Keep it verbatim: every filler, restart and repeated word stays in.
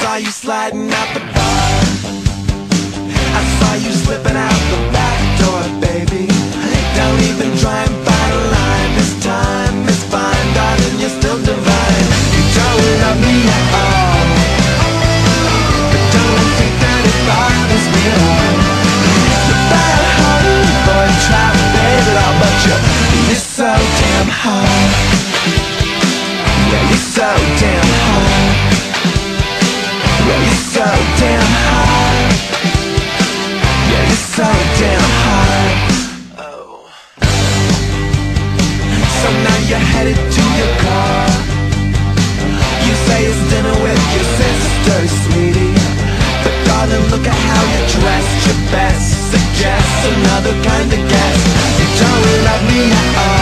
saw you sliding out the bar. I saw you slipping out the back door, baby. Don't even try and find a line. This time it's fine, darling, you're still divine. You don't love me at all, but don't think that it bothers me at all. You're bad honey for a trap, baby, doll, but you're, you're so damn hot. Yeah, you're so damn hot. Yeah, you're so damn hot. Yeah, you're so damn hot. Oh. So now you're headed to your car. You say it's dinner with your sister, sweetie, but darling, look at how you're dressed. Your best suggests another kind of guest. You don't love me at all,